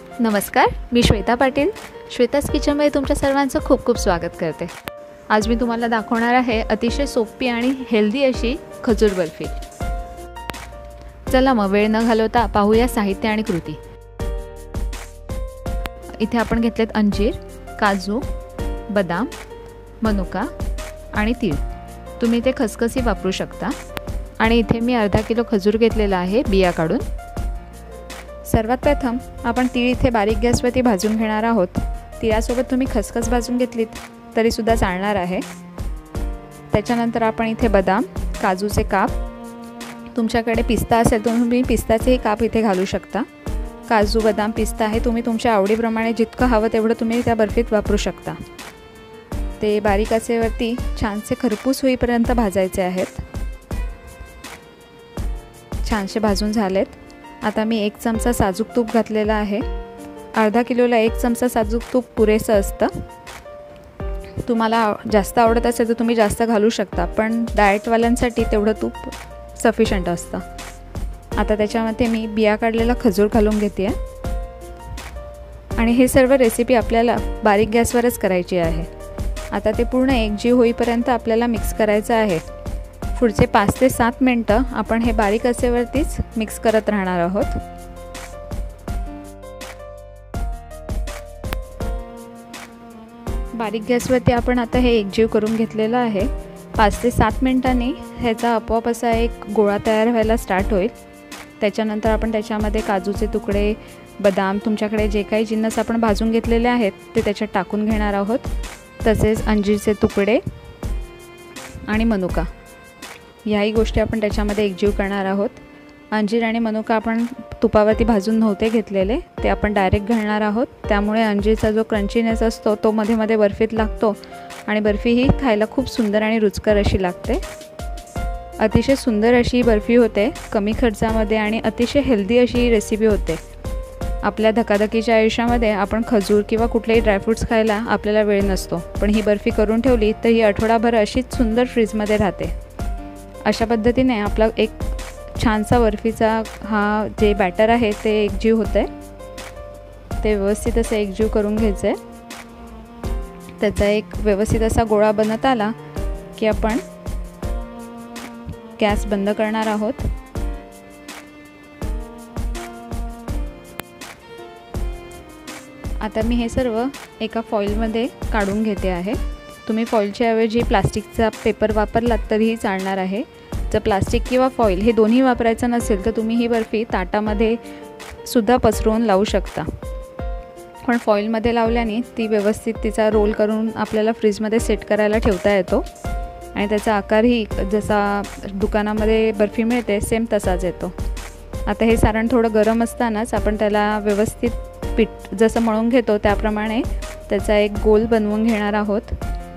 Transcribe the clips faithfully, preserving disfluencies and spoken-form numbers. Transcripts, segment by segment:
नमस्कार, मी श्वेता पाटील. श्वेताज किचनमध्ये तुमच्या सर्वांचं खूप खूप स्वागत करते. आज मी तुम्हाला दाखवणार आहे अतिशय सोपी आणि हेल्दी अशी खजूर बर्फी. चला मग वेळ न घालवता पाहूया साहित्य आणि कृती. इथे आपण घेतलेत अंजीर, काजू, बदाम, मनुका आणि तीळ. तुम्ही ते खसखसी वापरू शकता. आणि इथे मी अर्धा किलो खजूर घेतलेला आहे बिया काढून. सर्वात प्रथम आपण तीळ इथे बारीक गॅसवरती भाजून घेणार आहोत. तिळासोबत तुम्ही खसखस भाजून घेतलीत तरीसुद्धा चालणार आहे. त्याच्यानंतर आपण इथे बदाम, काजूचे काप, तुमच्याकडे पिस्ता असेल तर तुम्ही पिस्ताचेही काप इथे घालू शकता. काजू, बदाम, पिस्ता हे तुम्ही तुमच्या आवडीप्रमाणे जितकं हवं तेवढं तुम्ही त्या बर्फीत वापरू शकता. ते बारीक आचेवरती छानसे खरपूस होईपर्यंत भाजायचे आहेत. छानसे भाजून झालेत. आता मी एक चमचा साजूक तूप घातलेला आहे. अर्धा किलोला एक चमचा साजूक तूप पुरेसं असतं. तुम्हाला जास्त आवडत असेल तर तुम्ही जास्त घालू शकता, पण डाएटवाल्यांसाठी तेवढं तूप सफिशियंट असतं. आता त्याच्यामध्ये मी बिया काढलेला खजूर घालून घेते आहे. आणि हे सर्व रेसिपी आपल्याला बारीक गॅसवरच करायची आहे. आता ते पूर्ण एकजीव होईपर्यंत आपल्याला मिक्स करायचं आहे. पुढचे पाच ते सात मिनटं आपण हे बारीक आचेवरतीच मिक्स करत राहणार आहोत. बारीक गॅसवरती आपण आता हे एकजीव करून घेतलेलं आहे. पाच ते सात मिनटांनी ह्याचा आपोआप असा एक गोळा तयार व्हायला स्टार्ट होईल. त्याच्यानंतर आपण त्याच्यामध्ये काजूचे तुकडे, बदाम, तुमच्याकडे जे काही जिन्नस आपण भाजून घेतलेले आहेत ते त्याच्यात टाकून घेणार आहोत. तसेच अंजीरचे तुकडे आणि मनुका याही गोष्टी आपण त्याच्यामध्ये एकजीव करणार आहोत. अंजीर आणि मनुका आपण तुपावरती भाजून नव्हते घेतलेले, ते आपण डायरेक्ट घालणार आहोत. त्यामुळे अंजीरचा जो क्रंचीनेस असतो तो मध्ये मध्ये बर्फीत लागतो आणि बर्फी ही खायला खूप सुंदर आणि रुचकर अशी लागते. अतिशय सुंदर अशी बर्फी होते, कमी खर्चामध्ये आणि अतिशय हेल्दी अशी रेसिपी होते. आपल्या धकाधकीच्या आयुष्यामध्ये आपण खजूर किंवा कुठलेही ड्रायफ्रूट्स खायला आपल्याला वेळ नसतो, पण ही बर्फी करून ठेवली तर ही आठवडाभर अशीच सुंदर फ्रीजमध्ये राहते. अशा पद्धतीने आपला एक छानसा बर्फीचा हा जे बॅटर आहे ते एकजीव होतं आहे. ते व्यवस्थित असं एकजीव करून घ्यायचं आहे. त्याचा एक व्यवस्थित असा गोळा बनत आला की आपण गॅस बंद करणार आहोत. आता मी हे सर्व एका फॉईलमध्ये काढून घेते आहे. तुम्ही फॉईलच्या ऐवजी प्लास्टिकचा पेपर वापरलात तरीही चालणार आहे. जर प्लास्टिक किंवा फॉईल हे दोन्ही वापरायचं नसेल तर तुम्ही ही बर्फी ताटामध्ये सुद्धा पसरवून लावू शकता. पण फॉईलमध्ये लावल्याने ती व्यवस्थित तिचा रोल करून आपल्याला फ्रीजमध्ये सेट करायला ठेवता येतो आणि त्याचा आकारही जसा दुकानामध्ये बर्फी मिळते सेम तसाच येतो. आता हे सारण थोडं गरम असतानाच आपण त्याला व्यवस्थित पीठ जसं मळून घेतो त्याप्रमाणे त्याचा एक गोल बनवून घेणार आहोत.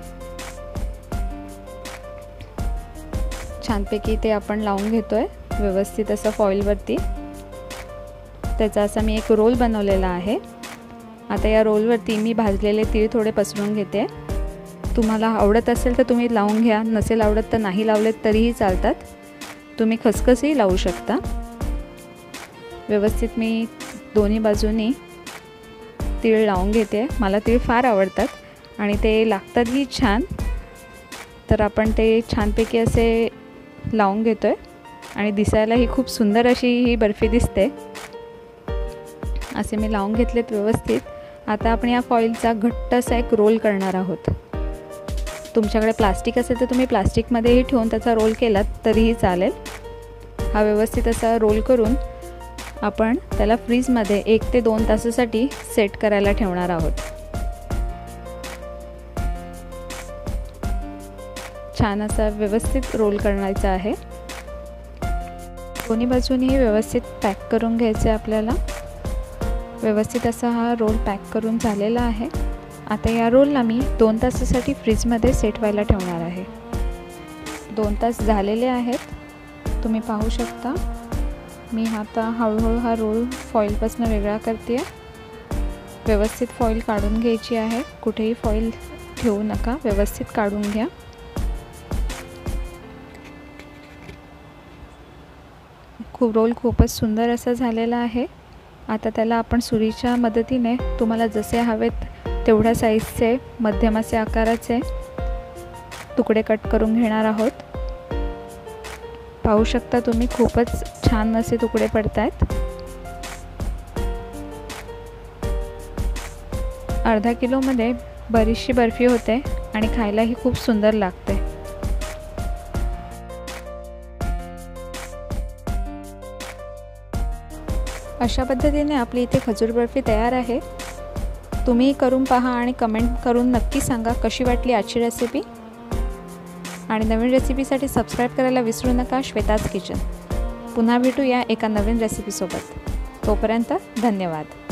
छानपैकी ते आपण लावून घेतो आहे व्यवस्थित असं फॉईलवरती. त्याचा असा मी एक रोल बनवलेला आहे. आता या रोलवरती मी भाजलेले तीळ थोडे पसरून घेते. तुम्हाला आवडत असेल तर तुम्ही लावून घ्या, नसेल आवडत तर नाही लावलेत तरीही चालतात. तुम्ही खसखसही लावू शकता. व्यवस्थित मी दोन्ही बाजूनी तीळ लावून घेते. मला तीळ फार आवडतात आणि ते लागतातही छान. तर आपण ते छानपैकी असे लावून घेतो आहे आणि दिसायला ही खूप सुंदर अशी ही बर्फी दिसते. असे मी लावून घेतलेत व्यवस्थित. आता आपण या फॉईलचा घट्ट असा एक रोल करणार आहोत. तुमच्याकडे प्लास्टिक असेल तर तुम्ही प्लास्टिकमध्येही ठेवून त्याचा रोल केलात तरीही चालेल. हा व्यवस्थित असा रोल करून आपण त्याला फ्रीजमध्ये एक ते दोन तासासाठी सेट करायला ठेवणार आहोत. छान असा व्यवस्थित रोल करायचा आहे. दोन्ही बाजूनी व्यवस्थित पॅक करून घ्यायचे आपल्याला. व्यवस्थित असा हा रोल पॅक करून झालेला आहे. आता या रोलला मी दोन तासासाठी फ्रीजमध्ये सेट व्हायला ठेवणार आहे. दोन तास झालेले आहेत, तुम्ही पाहू शकता. मी आता हळूहळू हा रोल फॉईलपासून वेगळा करते. व्यवस्थित फॉईल काढून घ्यायची आहे. कुठेही फॉईल ठेवू नका, व्यवस्थित काढून घ्या. खूप रोल खूपच सुंदर असा झालेला आहे. आता त्याला आपण सुरीच्या मदतीने तुम्हाला जसे हवेत तेवढ्या साईजचे मध्यम असे आकाराचे तुकडे कट करून घेणार आहोत। पाहू शकता तुम्ही खूपच छान असे तुकडे पडत आहेत। अर्धा किलोमध्ये बरीचशी बर्फी होते आणि खायलाही खूप सुंदर लागते। अशा पद्धतीने आपली इथे खजूर बर्फी तयार आहे। तुम्ही करून पहा आणि कमेंट करून नक्की सांगा कशी वाटली आजची रेसिपी। आणि नवीन रेसिपीसाठी सबस्क्राईब करायला विसरू नका श्वेताज किचन। पुन्हा भेटूया एका नवीन रेसिपीसोबत। तोपर्यंत धन्यवाद।